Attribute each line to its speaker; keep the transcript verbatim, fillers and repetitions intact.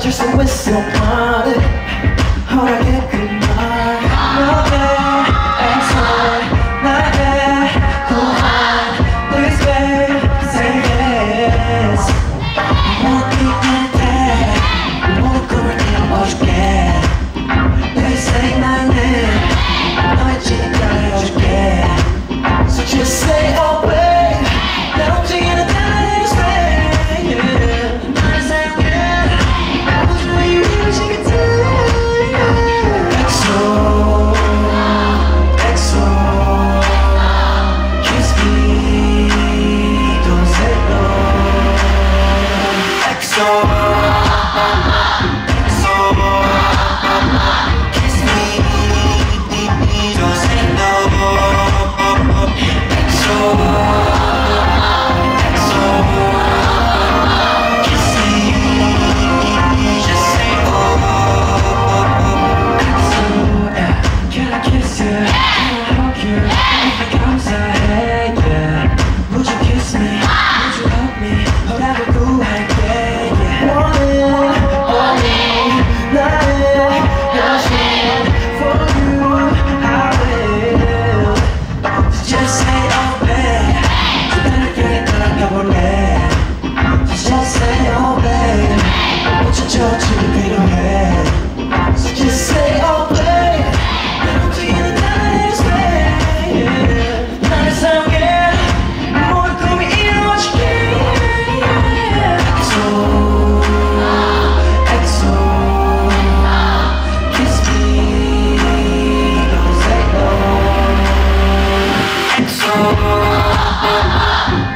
Speaker 1: 찾을 수 있어 말해 허락해 그만 너의 엑소 나의 구원 Please babe say yes 못이는데 모든 꿈을 이뤄줄게 Please say my name 너의 진가를 해줄게 So just say oh babe 날 움직이는 나의 sway 나를 사용해 I was where you wish you could do 엑소 엑소 Kiss me don't say no 엑소
Speaker 2: Oh,